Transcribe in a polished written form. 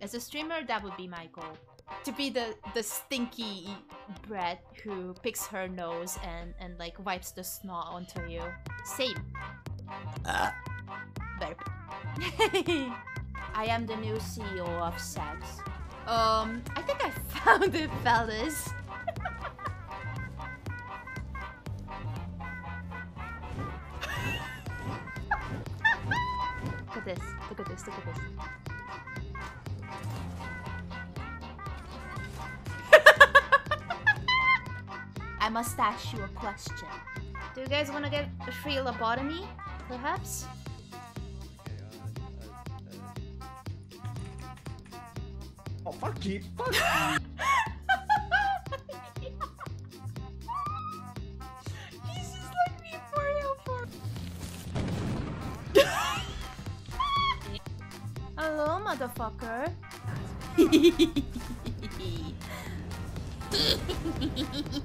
As a streamer, that would be my goal. To be the stinky brat who picks her nose and like wipes the snot onto you. Same. Better. I am the new CEO of sex. I think I found it, fellas. Look at this, look at this, look at this. I must ask you a question. Do you guys want to get a free lobotomy, perhaps? Oh, fuck you, fuck you. He's just like me, Mario 4. Hello, motherfucker.